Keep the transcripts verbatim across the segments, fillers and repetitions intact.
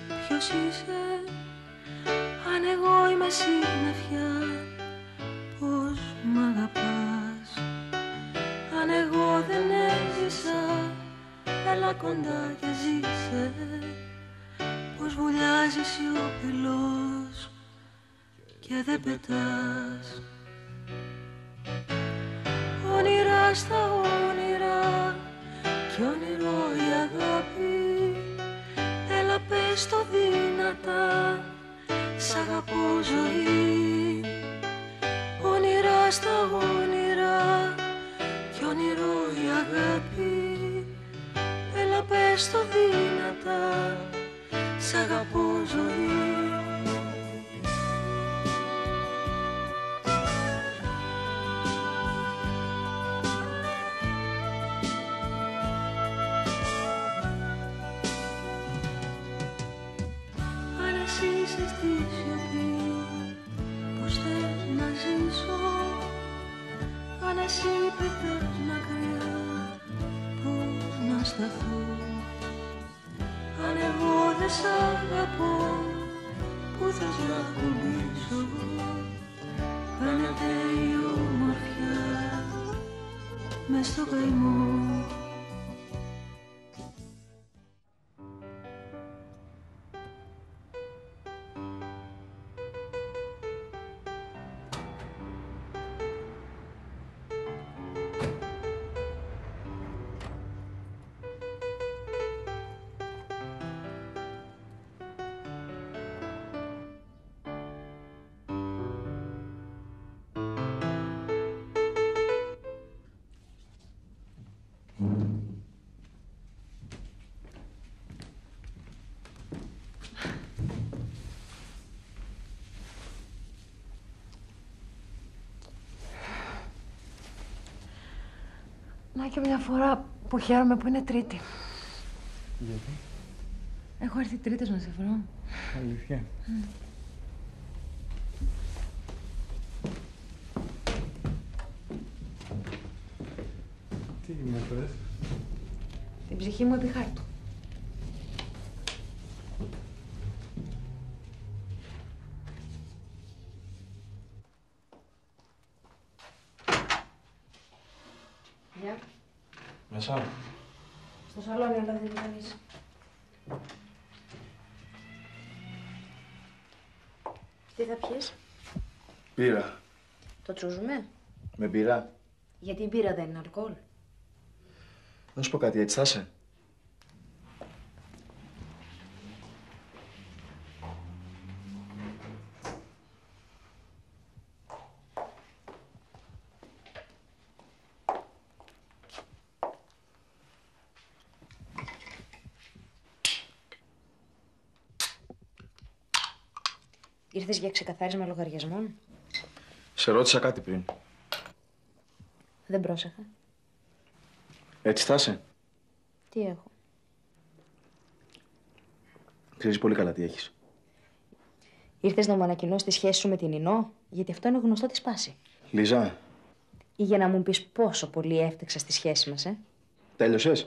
ποιος είσαι, αν εγώ είμαι συννεφιά, πώς μ' αγαπάς. Αν εγώ δεν έζησα, έλα κοντά και ζήσε, πως βουλιάζεις σιωπηλός και δεν πετάς. Όνειρα στα όνειρα κι όνειρο η αγάπη, έλα πες το δυνατά, σ' αγαπώ ζωή. Όνειρα στα όνειρα κι όνειρο η αγάπη, έλα πες το δυνατά, σ' αγαπώ ζωή. Είσαι στη σιωπή, πως θέλω να ζήσω. Αν εσύ πετάς μακριά, πώς να σταθώ. Αν εγώ δεν σ' αγαπώ, πού θες να κουμπίσω. Φαίνεται η ομορφιά μες στο καημό. Να και μια φορά που χαίρομαι που είναι Τρίτη. Γιατί? Έχω έρθει Τρίτες να σε βρω. Αλήθεια. Mm. Τι μου πες? Την ψυχή μου επί χάρτου. Γεια. Μέσα. Στο σαλόνι, αλλά δεν είναι κανείς. Τι θα πιείς? Μπύρα. Το τσούζουμε? Με μπύρα. Γιατί η μπύρα δεν είναι αλκοόλ. Να σου πω κάτι, έτσι θα είσαι? Ήρθες για ξεκαθάρισμα λογαριασμών? Σε ρώτησα κάτι πριν. Δεν πρόσεχα. Έτσι θα είσαι? Τι έχω? Ξέρεις πολύ καλά τι έχεις. Ήρθες να μου ανακοινώσεις τη σχέση σου με την Ινώ, γιατί αυτό είναι γνωστό τη σπάση. Λίζα. Ή για να μου πεις πόσο πολύ έφτεξα στη σχέση μας, ε. Τέλειωσες?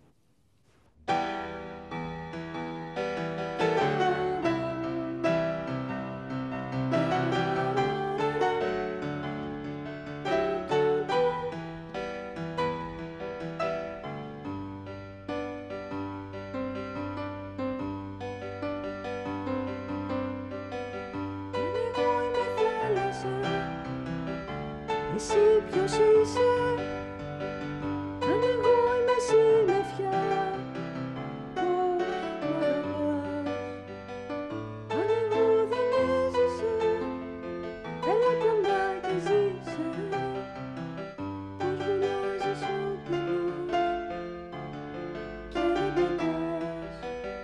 Εσύ ποιος είσαι, αν εγώ είμαι συννεφιά, πώς μ' αγαπάς. Αν εγώ δεν έζησα, έλα κοντά και ζήσε, πως βουλιάζεις σιωπηλός και δεν πετάς.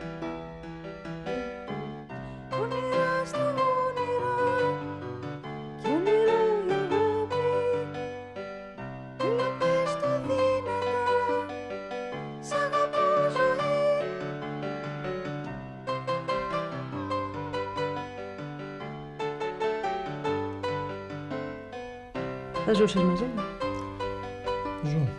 Όνειρα στα όνειρα κι όνειρο η αγάπη, έλα πες το δυνατά, σ' αγαπώ ζωή. Θα ζούσες μαζί μου? Ζω.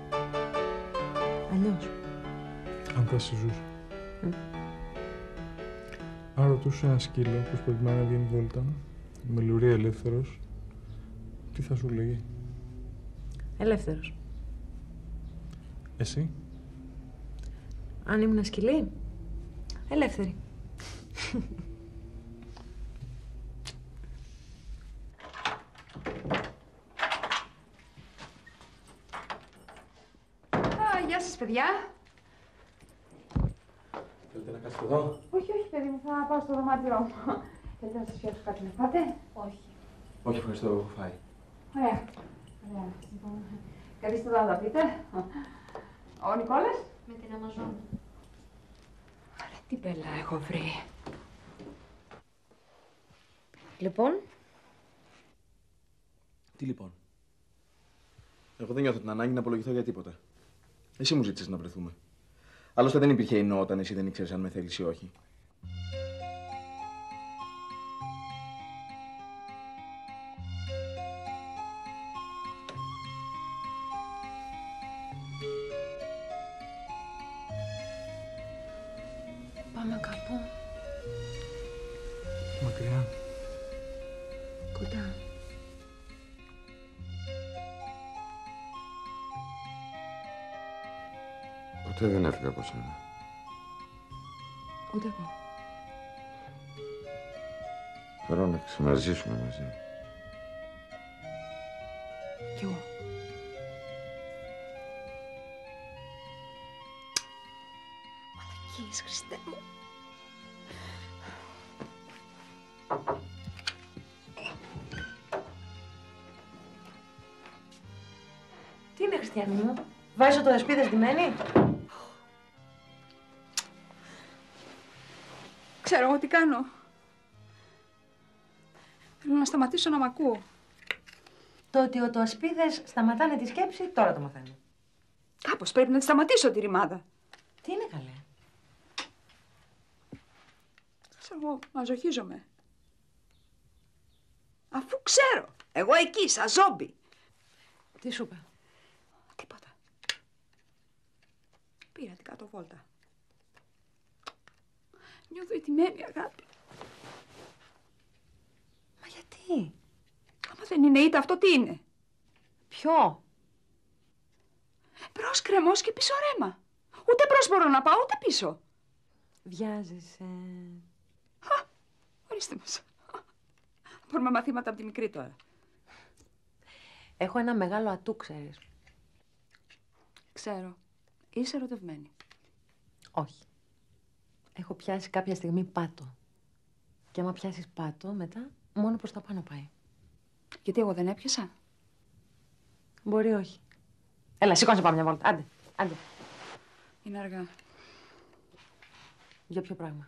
Αλλιώς. Αν θα σε ζούσα. Mm. Αν ρωτούσε ένα σκύλο πώς προτιμάει να βγαίνει βόλτα, με λουρί ελεύθερος, τι θα σου λέγει? Ελεύθερος. Εσύ? Αν ήμουν σκυλί, ελεύθερη. Α, γεια σας, παιδιά. Θέλετε να κάτσετε εδώ? Όχι, όχι, παιδί μου, θα πάω στο δωμάτιό μου. Θέλετε να σας φτιάξω κάτι να φάτε? Όχι. Όχι, ευχαριστώ, έχω φάει. Ωραία. Ωραία. Λοιπόν, καθίστε εδώ να τα πείτε. Ο Νικόλας? Με την Αμαζόνα. Άρα, τι μπέλα έχω βρει. Λοιπόν, Τι λοιπόν? Εγώ δεν νιώθω την ανάγκη να απολογηθώ για τίποτα. Εσύ μου ζήτησες να βρεθούμε. Άλλωστε δεν υπήρχε ινό όταν εσύ δεν ήξερες αν με θέλεις ή όχι. Πάμε κάπου Μακριά. κοντά. Ποτέ δεν έφυγα από σένα. Ούτε εγώ. Θέλω να ξαναζήσουμε μαζί. Κι εγώ. Μαλακίες, Χριστέ μου. τι είναι, Χριστιανή μου? Βάζω το δεσπίδες ντυμένη. Ξέρω εγώ τι κάνω. Θέλω να σταματήσω να μ' ακούω. Το ότι ο ασπίδες σταματάνε τη σκέψη, τώρα το μαθαίνω. Κάπως πρέπει να τη σταματήσω τη ρημάδα. Τι είναι καλέ? Ξέρω εγώ, μαζοχίζομαι. Αφού ξέρω. Εγώ εκεί, σαν ζόμπι. Τι σου είπα? Τίποτα. Πήρα την κάτω βόλτα. Νιώθω ηττημένη, αγάπη. Μα γιατί? Άμα δεν είναι ήττα αυτό, τι είναι? Ποιο? Μπρος κρεμός και πίσω ρέμα. Ούτε μπρος μπορώ να πάω, ούτε πίσω. Βιάζεσαι. Ορίστε μας. Μπορούμε μαθήματα από τη μικρή τώρα. Έχω ένα μεγάλο ατού, ξέρεις. Ξέρω. Είσαι ερωτευμένη. Όχι. Έχω πιάσει κάποια στιγμή πάτο. Και άμα πιάσεις πάτο, μετά μόνο προς τα πάνω πάει. Γιατί εγώ δεν έπιασα. Μπορεί όχι. Έλα, σηκώνься, πάμε μια βόλτα. Άντε, άντε. Είναι αργά. Για ποιο πράγμα?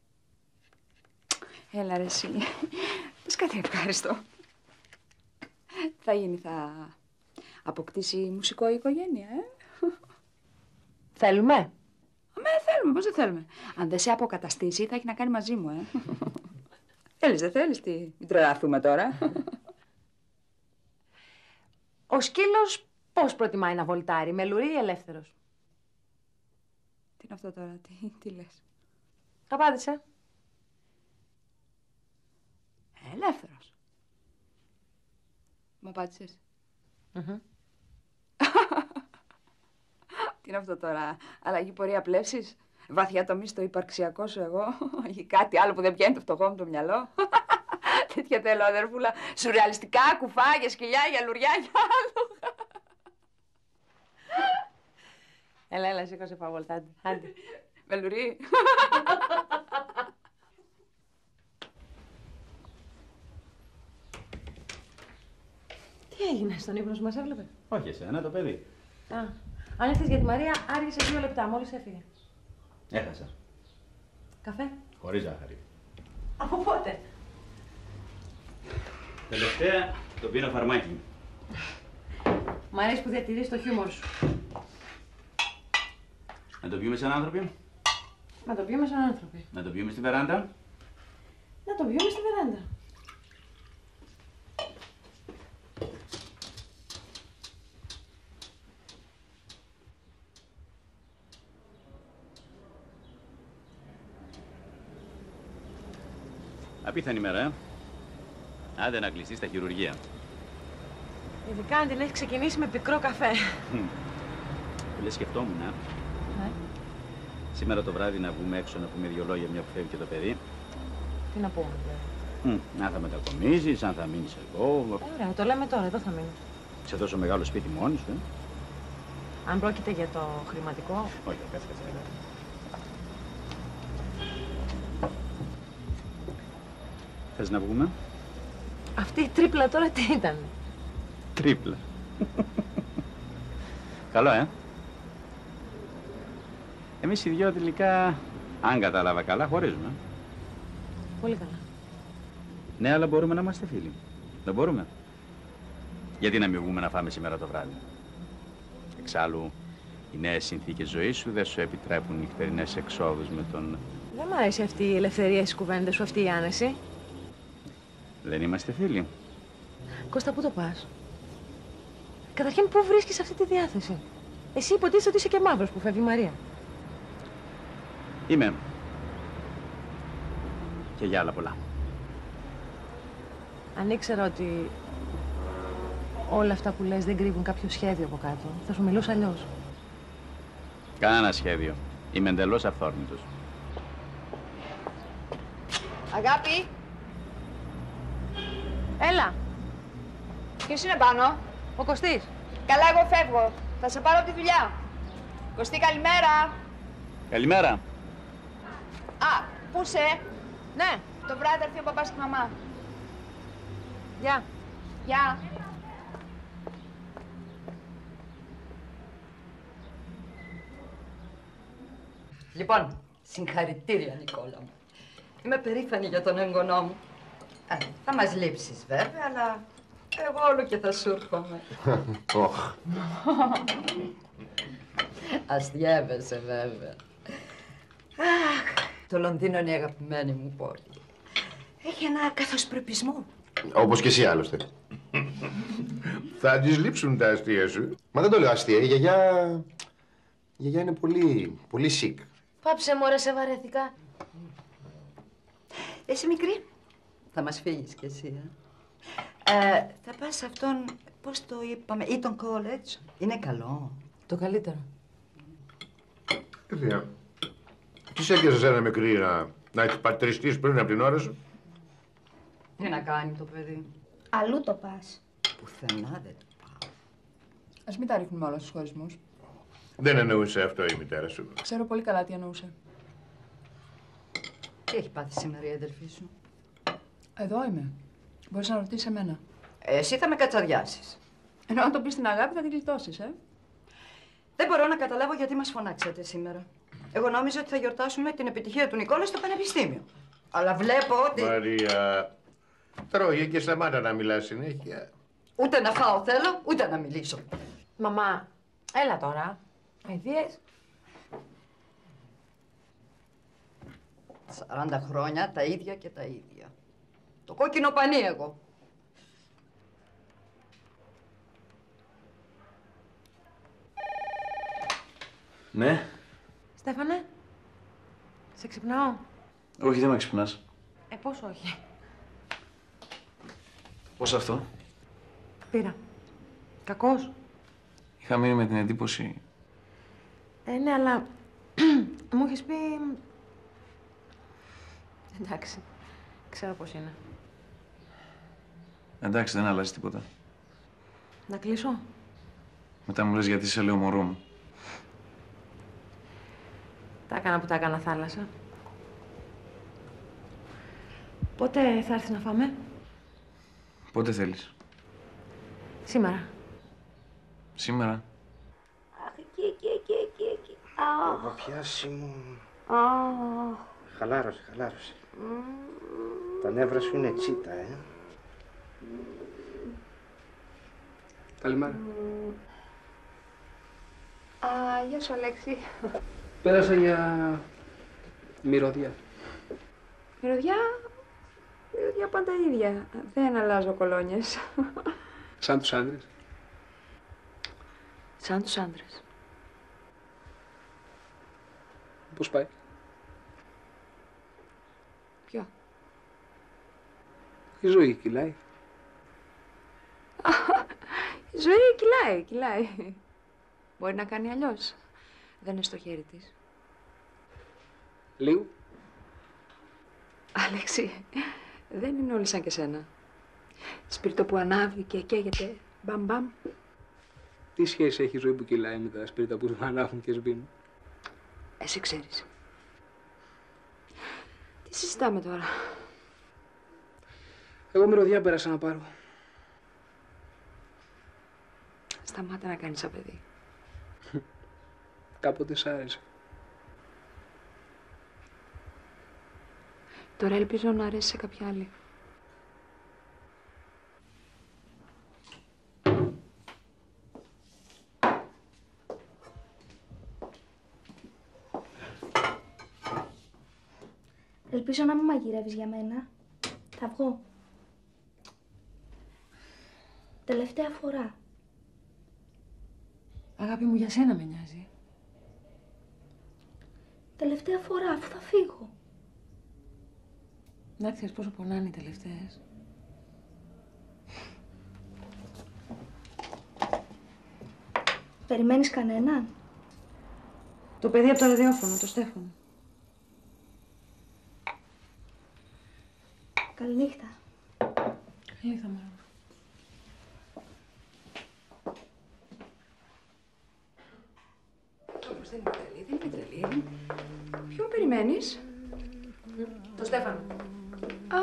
Έλα ρε εσύ. Πες κάτι ευχάριστο. Θα γίνει, θα αποκτήσει μουσικό η οικογένεια, ε. Θέλουμε. Με θέλουμε, πώς δεν θέλουμε. Αν δεν σε αποκαταστήσει, θα έχει να κάνει μαζί μου, ε. Θέλεις, δεν θέλεις, τι, μην τρελαθούμε τώρα. Ο σκύλος πώς προτιμάει να βολτάρει, με λουρί ή ελεύθερος? Τι είναι αυτό τώρα, τι, τι λες? Απάντησε. Ελεύθερος. Μ' απάντησες. Mm-hmm. Τι είναι αυτό τώρα, αλλαγή πορεία πλεύσης, βαθιά τομή στο υπαρξιακό σου εγώ, ή κάτι άλλο που δεν πιάνει το φτωχό μου το μυαλό. Τέτοια θέλω, αδερφούλα, σουρεαλιστικά, κουφάγια, σκυλιά, γιαλουριά, γιάλογα. Έλα, έλα, σήκωσε παβολτάντε. Άντε. Μελουρί. Τι έγινε, στον ύπνο σου μας έβλεπε? Όχι εσένα, το παιδί. Α, αν έρθεις για τη Μαρία, άργησε δύο λεπτά, μόλις έφυγε. Έχασα. Καφέ? Χωρίς ζάχαρη. Από πότε? Τελευταία το πίνω φαρμάκι. Μ' αρέσει που διατηρείς το χιούμορ σου. Να το πιούμε σαν άνθρωποι. Να το πιούμε σαν άνθρωποι. Να το πιούμε στη βεράντα. Να το πιούμε στη βεράντα. Απίθανη μέρα, ε. Άντε να κλειστεί στα χειρουργεία. Ειδικά αν την έχει ξεκινήσει με πικρό καφέ. Λες, σκεφτόμουν, ε. Ναι. Σήμερα το βράδυ να βγούμε έξω να πούμε δύο λόγια, μια που φεύγει και το παιδί. Τι να πούμε, δηλαδή. Mm, αν θα μετακομίσεις, αν θα μείνεις εδώ. Ωραία, το λέμε τώρα, εδώ θα μείνω. Σε τόσο μεγάλο σπίτι μόνη σου, ε. Αν πρόκειται για το χρηματικό. Όχι, κάτσε, κάτσε. Θες να βγούμε? Αυτή η τρίπλα τώρα τι ήταν? Τρίπλα. Καλό, ε. Εμείς οι δυο τελικά, αν κατάλαβα καλά, χωρίζουμε. Πολύ καλά. Ναι, αλλά μπορούμε να είμαστε φίλοι. Δεν μπορούμε. Γιατί να μην βγούμε να φάμε σήμερα το βράδυ? Εξάλλου, οι νέες συνθήκες ζωής σου δεν σου επιτρέπουν νυχτερινές εξόδους με τον... Δεν μ' αρέσει αυτή η ελευθερία στις κουβέντες σου, αυτή η άνεση. Δεν είμαστε φίλοι. Κώστα, πού το πας? Καταρχήν, πού βρίσκεις αυτή τη διάθεση? Εσύ υποτίθεται ότι είσαι και μαύρος που φεύγει η Μαρία. Είμαι. Και για άλλα πολλά. Αν ήξερα ότι όλα αυτά που λες δεν κρύβουν κάποιο σχέδιο από κάτω, θα σου μιλούσα αλλιώς. Κανένα σχέδιο. Είμαι εντελώς αυθόρμητος. Αγάπη! Έλα, Ποιος είναι πάνω? ο Κωστής. Καλά, εγώ φεύγω. Θα σε πάρω από τη δουλειά. Κωστή, καλημέρα. Καλημέρα. Α, πού είσαι? Ναι, Το βράδυ θα έρθει ο παπάς και η μαμά. γεια. Γεια. Λοιπόν, συγχαρητήρια, Νικόλα μου. Είμαι περήφανη για τον εγγονό μου. Ε, θα μας λείψεις βέβαια, αλλά εγώ όλο και θα σου έρχομαι. Οχ. Αστιεύεσαι βέβαια. Αχ, το Λονδίνο είναι η αγαπημένη μου πόλη. Έχει ένα καθοσπρεπισμό. Όπως και εσύ άλλωστε. Θα της λείψουν τα αστεία σου. Μα δεν το λέω αστεία, η γιαγιά... Η γιαγιά είναι πολύ, πολύ σικ. Πάψε, μωρέ, σε βαρέθηκα. Εσύ μικρή, θα μας φύγεις κι εσύ, ε. ε θα πας σε αυτόν, πώς το είπαμε, Eton College. Είναι καλό. Το καλύτερο. Θεία, τι σε έπιασε ένα μικρή να, να εκπατριστείς πριν από την ώρα σου? Τι να κάνει το παιδί? Αλλού το πας. Πουθενά δεν το πάω. Ας μην τα ρίχνουμε όλα στους χωρισμούς. Δεν εννοούσε αυτό η μητέρα σου. Ξέρω πολύ καλά τι εννοούσε. Τι έχει πάθει σήμερα η αδελφή σου? Εδώ είμαι. Μπορείς να ρωτήσεις εμένα. Εσύ θα με κατσαδιάσεις. Ενώ αν το πεις στην αγάπη θα την γλιτώσεις, ε. Δεν μπορώ να καταλάβω γιατί μας φωνάξατε σήμερα. Εγώ νόμιζα ότι θα γιορτάσουμε την επιτυχία του Νικόλα στο πανεπιστήμιο. Αλλά βλέπω ότι... Μαρία, τρώγε και σταμάτα να μιλάς συνέχεια. Ούτε να φάω θέλω, ούτε να μιλήσω. Μαμά, έλα τώρα. Αηδίες. Σαράντα χρόνια τα ίδια και τα ίδια. Το κόκκινο πανί εγώ. Ναι. Στέφανε, σε ξυπνάω? Όχι, δεν με ξυπνάς. Ε, πώς όχι. Πώς αυτό? Πήρα. Κακός. Είχα μείνει με την εντύπωση... Ε, ναι, αλλά μου έχεις πει... Εντάξει, ξέρω πώς είναι. Εντάξει, δεν αλλάζει τίποτα. Να κλείσω. Μετά μου λες γιατί σε λέω μωρό μου. Τα έκανα που τα έκανα θάλασσα. Πότε θα έρθεις να φάμε? Πότε θέλεις? Σήμερα. Σήμερα. Αχ, εκεί, εκεί, εκεί, εκεί, εκεί. Το πιάσει μου. Αχ. Χαλάρωσε, χαλάρωσε. Τα νεύρα σου είναι τσίτα, ε. Καλημέρα. Α, γεια σου, Αλέξη. Πέρασα για μυρωδιά. Μυρωδιά, μυρωδιά πάντα ίδια. Δεν αλλάζω κολόνιες. Σαν τους άντρες. Σαν τους άντρες. Πώς πάει? Ποιο? Η ζωή κυλάει. Η ζωή κυλάει, κυλάει. Μπορεί να κάνει αλλιώς. Δεν είναι στο χέρι της. Λίγο. Αλέξη, δεν είναι όλοι σαν και σένα. Σπίρτο που ανάβει και καίγεται. Μπαμ μπαμ. Τι σχέση έχει η ζωή που κυλάει με τα σπίρτα που ανάβουν και σβήνουν? Εσύ ξέρεις. Τι συζητάμε τώρα? Εγώ μυρωδιά πέρασα να πάρω. Σταμάτα να κάνεις σαν παιδί. Κάποτε σ' άρεσε. Τώρα ελπίζω να αρέσει σε κάποια άλλη. Ελπίζω να μην μαγειρεύεις για μένα. Θα βγω. Τελευταία φορά. Αγάπη μου, για σένα με νοιάζει. Τελευταία φορά, αφού θα φύγω. Να ξέρεις πόσο πονάνε οι τελευταίες. Περιμένεις κανέναν? Το παιδί από το ραδιόφωνο, το Στέφανο. Καληνύχτα. Καληνύχτα, μωρό. Όπως δεν είναι τρελή, δεν είναι τρελή. Ποιον περιμένεις? Το Στέφανο. Α,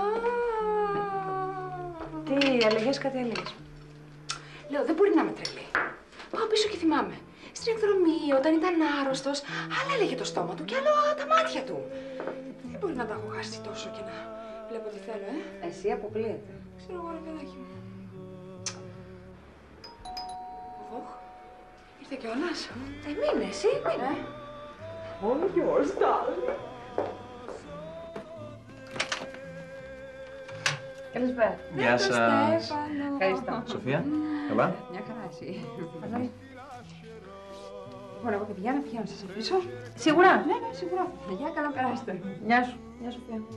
Τι, έλεγες, κάτι έλεγες. λέω, δεν μπορεί να είμαι τρελή. Πάω πίσω και θυμάμαι. Στην εκδρομή, όταν ήταν άρρωστος, άλλα έλεγε το στόμα του και άλλο τα μάτια του. Δεν μπορεί να τα έχω χάσει τόσο και να βλέπω τι θέλω, ε. Εσύ αποκλείεται. Ξέρω εγώ, ρε παιδάκι μου. Οχ, ήρθε κιόλας. Ε, μείνε, εσύ, μείνε. All yours, darling. Καλησπέρα. Γεια σας. Στέφανο. Ευχαριστώ. Σοφία, καλά. Μια χαρά, εσύ. Λοιπόν, εγώ παιδιά να πηγαίνω, σας αφήσω. Σίγουρα. Ναι, ναι, σίγουρα. Γεια, καλά περάστε. Γεια σου. Γεια σου, Σοφία.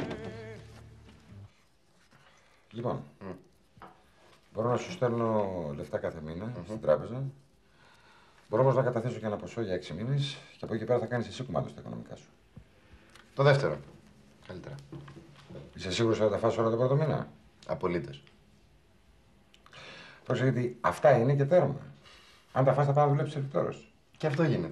Λοιπόν, mm. μπορώ να σου στέλνω λεφτά κάθε μήνα mm-hmm. στην τράπεζα. Μπορώ όμως να καταθέσω και ένα ποσό για έξι μήνες και από εκεί πέρα θα κάνεις εσύ κουμάντο στα οικονομικά σου. Το δεύτερο. Καλύτερα. Είσαι σίγουρος ότι θα τα φας όλα το πρώτο μήνα? Απολύτως. Πρόσεχε γιατί αυτά είναι και τέρμα. Αν τα φας θα πάω να δουλέψεις επιτόρος. Και αυτό γίνεται.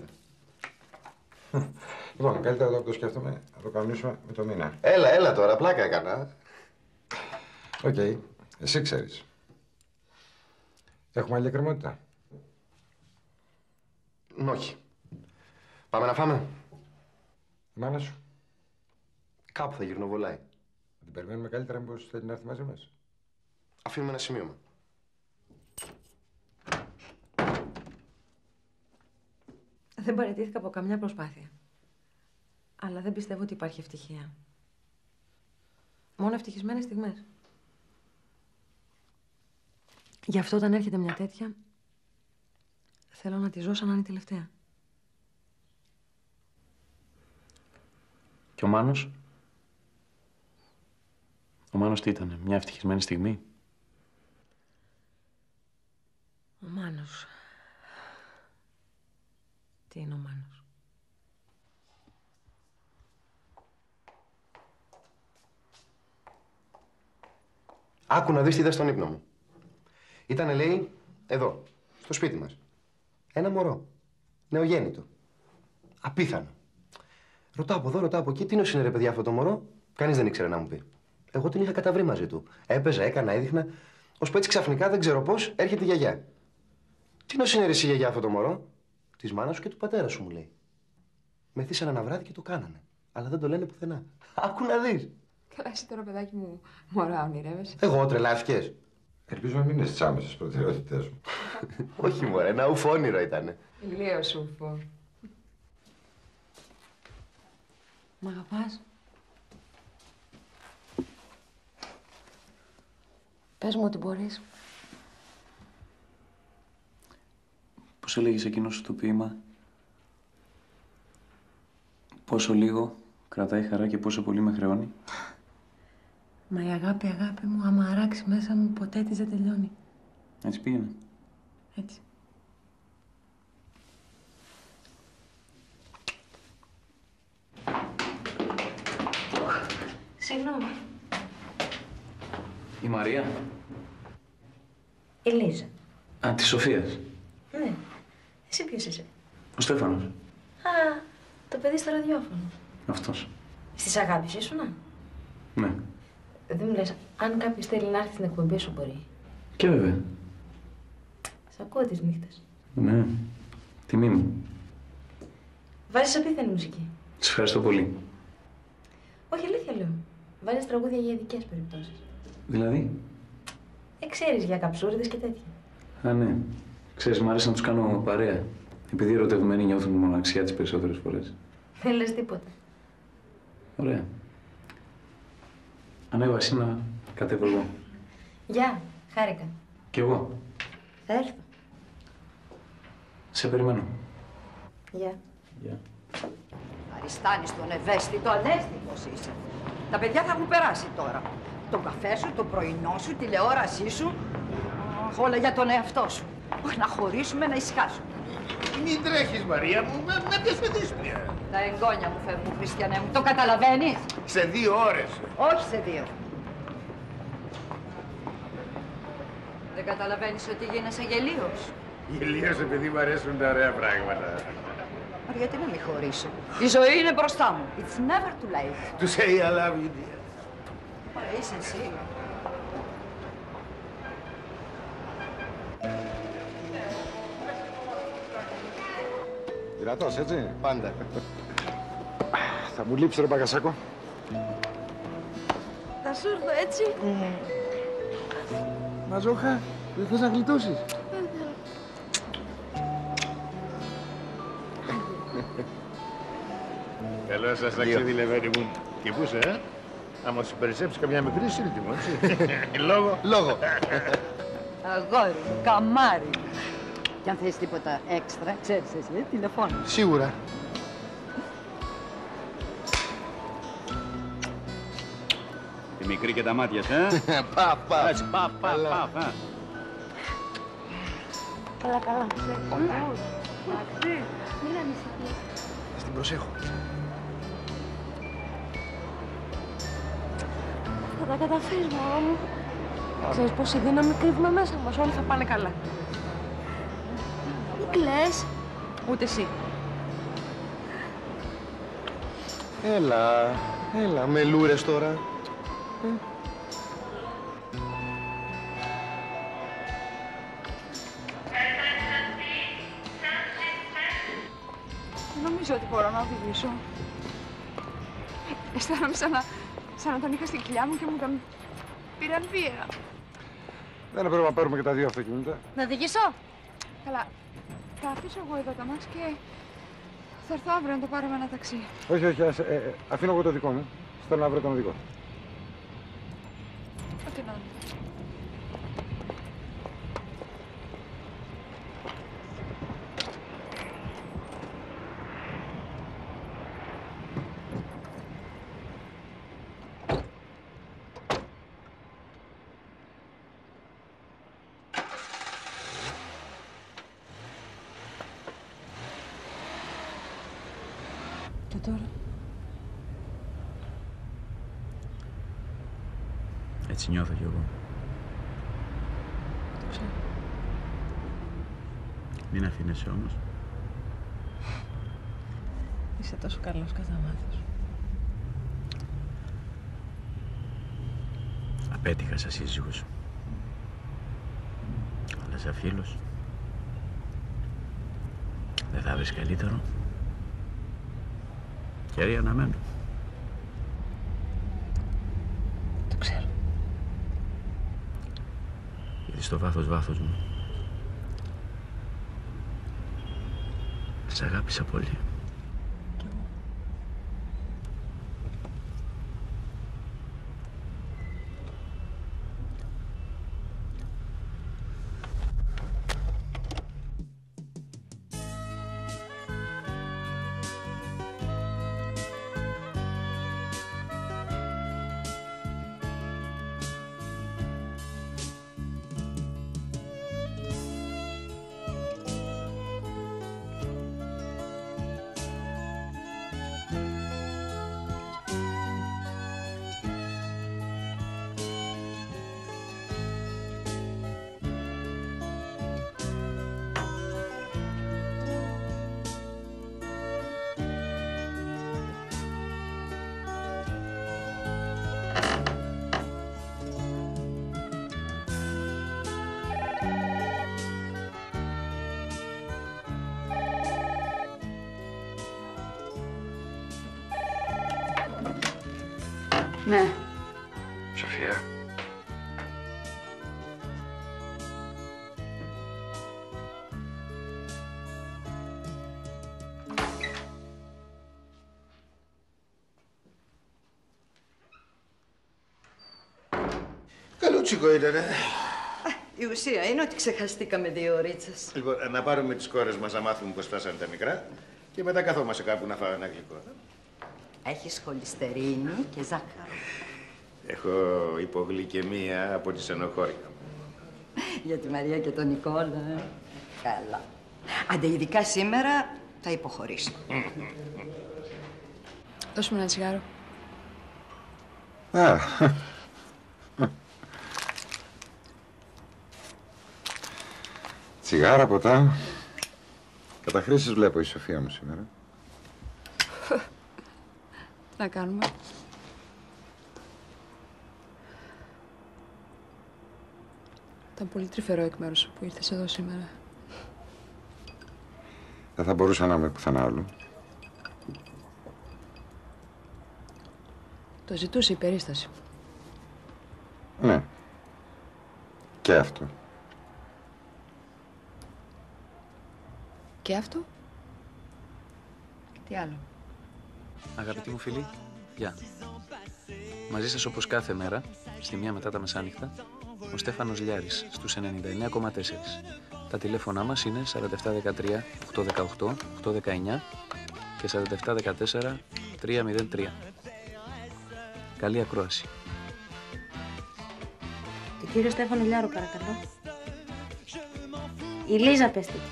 Λοιπόν, καλύτερα εδώ που το σκέφτομαι να το κανονίσουμε με το μήνα. Έλα, έλα τώρα, πλάκα έκανα. Οκ, okay. Εσύ ξέρεις. Έχουμε άλλη εκκρεμότητα? Όχι. Πάμε να φάμε. Η μάνα σου? Κάπου θα γυρνοβολάει. Θα την περιμένουμε καλύτερα, μήπως θέλει να έρθει μαζί μας? Αφήνουμε ένα σημείωμα. Δεν παραιτήθηκα από καμιά προσπάθεια. Αλλά δεν πιστεύω ότι υπάρχει ευτυχία. Μόνο ευτυχισμένες στιγμές. Γι' αυτό όταν έρχεται μια τέτοια, θέλω να τη ζω σαν να είναι η τελευταία. Και ο Μάνος? Ο Μάνος τι ήτανε, μια ευτυχισμένη στιγμή? Ο Μάνος. Τι είναι ο Μάνος? Άκου να δεις τι είδα στον ύπνο μου. Ήτανε, λέει, εδώ, στο σπίτι μας. Ένα μωρό. Νεογέννητο. Απίθανο. Ρωτάω από εδώ, ρωτάω από εκεί, τι νόση είναι ρε παιδιά αυτό το μωρό. Κανείς δεν ήξερε να μου πει. Εγώ την είχα καταβρει μαζί του. Έπαιζα, έκανα, έδειχνα. Ώσπου έτσι ξαφνικά δεν ξέρω πώς έρχεται η γιαγιά. Τι νόση είναι ρε εσύ γιαγιά αυτό το μωρό? Της μάνας σου και του πατέρα σου μου λέει. Μεθύσανε ένα βράδυ και το κάνανε. Αλλά δεν το λένε πουθενά. Άκου να δεις. Καλά, εσύ τώρα παιδάκι μου, μωρά ονειρεύεσαι. Εγώ τρελάθηκες. Ελπίζω να μην είναι στις άμεσες προτεραιότητές μου. Όχι μωρέ, ένα ουφόνηρο ήτανε. Ηλίο σου, φω. Μ' αγαπάς? Πες μου ότι μπορείς. Πώς έλεγες εκείνο σου το ποίημα? Πόσο λίγο κρατάει χαρά και πόσο πολύ με χρεώνει. Μα η αγάπη, αγάπη μου, άμα αράξει μέσα μου, ποτέ της δεν τελειώνει. Έτσι πήγαινε. Έτσι. Συγγνώμη. Η Μαρία. Η Λίζα. Α, της Σοφίας. Ναι. Εσύ ποιος είσαι? Ο Στέφανος. Α, το παιδί στο ραδιόφωνο. Αυτός. Στις αγάπης ήσουνα? Ναι. Δεν μου λες, αν κάποιος θέλει να έρθει στην εκπομπή σου μπορεί. Και βέβαια. Σ' ακούω τις νύχτες. Ναι. Τιμή μου. Βάζεις απίθανη μουσική. Σας ευχαριστώ πολύ. Όχι, αλήθεια λέω. Βάζεις τραγούδια για ειδικές περιπτώσεις. Δηλαδή. Ε, ξέρεις, για καψούριδες και τέτοια. Α, ναι. Ξέρεις, μου αρέσει να τους κάνω παρέα. Επειδή οι ερωτευμένοι νιώθουν μοναξιά τις περισσότερες φορές. Δεν λες τίποτα. Ωραία. Ανέβα εσύ να κατέβω εγώ. Γεια, χάρηκα. Κι εγώ. Θα έρθω. Σε περιμένω. Γεια. Γεια. Αριστάνης τον ευαίσθητο, ανέστητος είσαι. Τα παιδιά θα έχουν περάσει τώρα. Τον καφέ σου, το πρωινό σου, τηλεόρασή σου. Αχ, όλα για τον εαυτό σου. Όχι, να χωρίσουμε, να ησυχάσουμε. Μην τρέχεις, Μαρία μου, με, με ποιος με δύσπια. Τα εγγόνια μου φεύγουν, Χριστιανέ μου. Το καταλαβαίνεις? Σε δύο ώρες. Όχι σε δύο. Δεν καταλαβαίνεις ότι γίνεσαι γελίος? Γελίος επειδή μου αρέσουν τα ωραία πράγματα. Μα γιατί να μην χωρίσω? Η ζωή είναι μπροστά μου. It's never too late. To say I love you, dear. Μα είσαι εσύ. Δυνατός, έτσι. Πάντα. Θα μου λείψει, ρε Μπαγκασάκο. Θα σου έρθω έτσι. Μαζόχα, δεν θες να γλιτώσεις? Καλό σας ταξίδι, Λεβέντη μου. Και πού είσαι, ε? Άμα σου περισσέψει καμιά μικρή σύλλητη μου, έτσι. Λόγο. Λόγο. Αγόρι μου, καμάρι. Κι αν θες τίποτα έξτρα, ξέρεις εσύ, τηλεφώνω. Σίγουρα. Τη μικρή και τα μάτια, ε. Πα, πα. Έτσι, πα, πα, πα, πα. Καλά, καλά. Εντάξει. Μην ανησυχείς. Στην προσέχω. Θα τα καταφέρεις, μωρό μου. Ξέρεις πόση δύναμη κρύβουμε μέσα μας. Όλοι θα πάνε καλά. Μην κλαις. Ούτε εσύ. Έλα, έλα, με λούρες τώρα. Ε. Δεν νομίζω ότι μπορώ να οδηγήσω. Αισθάνομαι σαν να, σαν να τον είχα στην κοιλιά μου και μου τον πήραν βία. Δεν έπρεπε να πάρουμε και τα δύο αυτοκίνητα. Να οδηγήσω. Καλά, θα αφήσω εγώ εδώ το μάξ και θα έρθω αύριο να το πάρω με ένα ταξί. Όχι, όχι, ας, ε, ε, αφήνω εγώ το δικό μου. Θέλω να βρω τον οδηγό. Ό,τι να είναι. Και τώρα? Έτσι νιώθω κι εγώ. Το ξέρω. Μην αφήνεσαι όμως. Είσαι τόσο καλός κατά βάθος. Απέτυχα σαν σύζυγος σου. Αλλά σαν φίλος. Δεν θα βρεις καλύτερο. Χέρι αναμένω. Το ξέρω. Γιατί στο βάθος βάθος μου σ' αγάπησα πολύ. Ναι. Σοφία. Καλούτσικο ήτανε. Η ουσία είναι ότι ξεχαστήκαμε δύο ρίτσες. Λοιπόν, να πάρουμε τις κόρες μας να μάθουμε πώς φτάσανε τα μικρά και μετά καθόμαστε κάπου να φάω ένα γλυκό. Έχεις χολυστερίνη και ζάχαρο. Έχω υπογλυκαιμία από τη στενοχώρια. Για τη Μαρία και τον Νικόλα. Ε. Καλά. Άντε, ειδικά σήμερα θα υποχωρήσω. Δώσ' μου ένα τσιγάρο. Α, τσιγάρα, ποτά. Καταχρήσεις βλέπω η Σοφία μου σήμερα. Τι να κάνουμε. Ήταν πολύ τρυφερό εκ μέρους σου που ήρθες εδώ σήμερα. Δεν θα μπορούσα να είμαι πουθενά άλλου. Το ζητούσε η περίσταση. Ναι. Και αυτό. Και αυτό. Και τι άλλο. Αγαπητοί μου φίλοι, γεια. Μαζί σας όπως κάθε μέρα, στη μία μετά τα μεσάνυχτα, ο Στέφανος Λιάρης στους ενενήντα εννέα κόμμα τέσσερα. Τα τηλέφωνά μας είναι σαράντα επτά δεκατρία οκτακόσια δεκαοκτώ οκτακόσια δεκαεννέα και σαράντα επτά δεκατέσσερα τριακόσια τρία. Καλή ακρόαση. Τον κύριο Στέφανο Λιάρο, παρακαλώ. Η Λίζα, πες τι.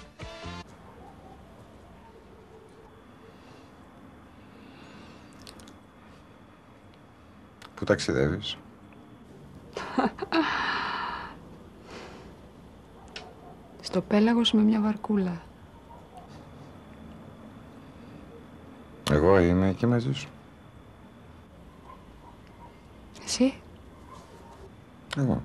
Πού ταξιδεύεις? Στο πέλαγος με μια βαρκούλα. Εγώ είμαι εκεί μαζί σου. Εσύ? Εγώ.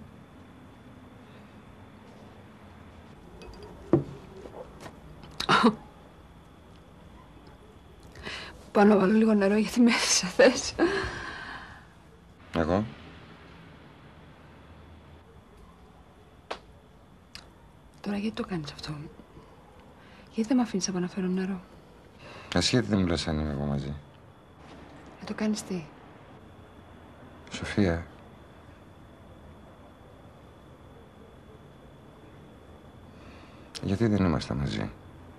Πάω να βάλω λίγο νερό γιατί με έθεσα θες. Εγώ. Τώρα γιατί το κάνεις αυτό. Γιατί δεν με αφήνεις να πάω να φέρω νερό. Εσύ γιατί δεν μου λες αν είμαι εγώ μαζί? Να το κάνεις τι. Σοφία. Γιατί δεν είμαστε μαζί?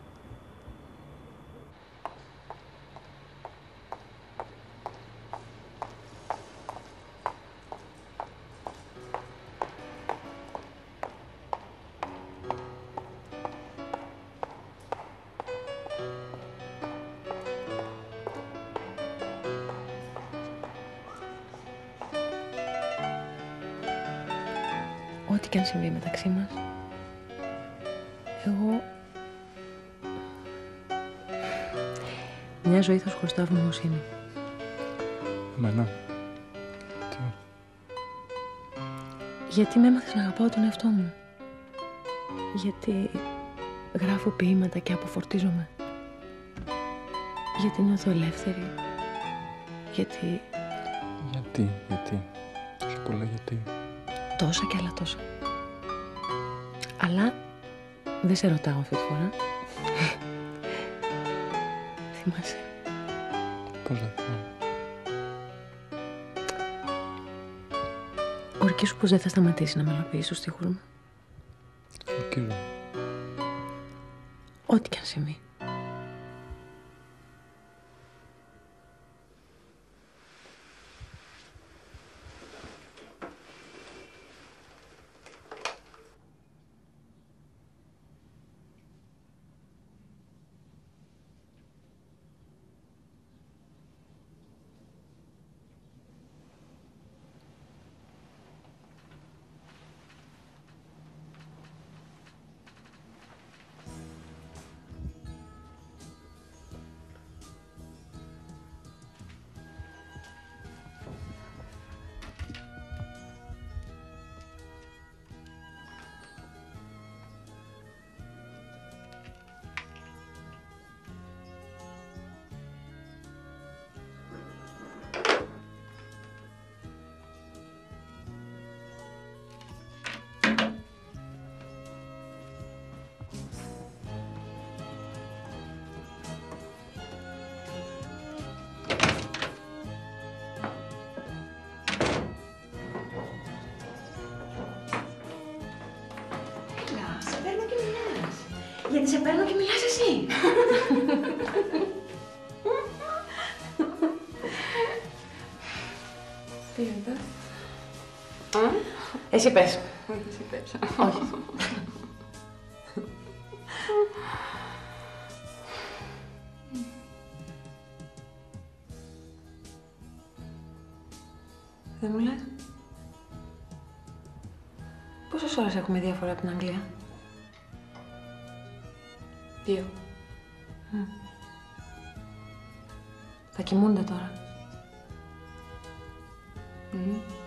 Ό,τι και αν συμβεί μεταξύ μας, εγώ μια ζωή θα σου χρωστάω ευγνωμοσύνη. Εμένα. Τι? Γιατί με έμαθες να αγαπάω τον εαυτό μου. Γιατί γράφω ποίηματα και αποφορτίζομαι. Γιατί νιώθω ελεύθερη. Γιατί... Γιατί, γιατί. Τόσα πολλά γιατί. Τόσα και άλλα τόσα. Αλλά δεν σε ρωτάω αυτή τη φορά. Θυμάσαι. Πώς δεν θυμάμαι. Ορκίσου πως δεν θα σταματήσει να μελοποιείς τους στίχους μου. Ορκίζω. Ό,τι και αν συμβεί. γιατί σε παίρνω και μιλάς εσύ. Τι είναι Εσύ πες. Όχι, εσύ πες. Όχι. Δεν μου λες. Πόσες ώρες έχουμε διαφορά από την Αγγλία? Δύο. Mm. Θα κοιμούνται τώρα. Mm.